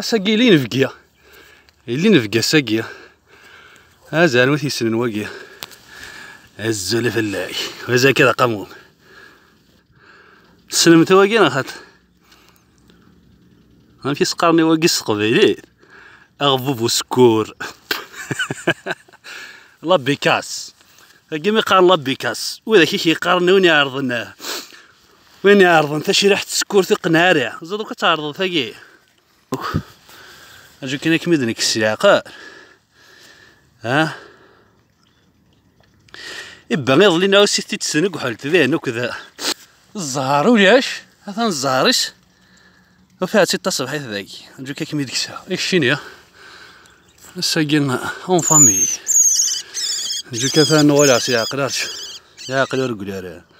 اساكي لي نفقيا اللي نفقا ساكيا هذا نوثي سنن واقيا الزول فلاي وهذا كذا قموم سلمت واقيا خاطر ما في سقارني واقيس قبيلي اغبوب وسكور لا بيكاس كيما يقارن لا بيكاس وذاك كيقارن وين يعرضناه وين يعرضن تا شي ريحة سكور في قنارع زادو كتعرض ثاقي اجو كاين كميدنك السياقه ها إبا غير لينا سيتي تسنق وحالت ذين وكذا الزهر ولاش هذا الزهرش وفيها ستة صباح ذاكي نجو كيما ديك الساعة الشينيا الساقين اون فامي نجو كيفاه نولع سياق يعقل ورقل يا راه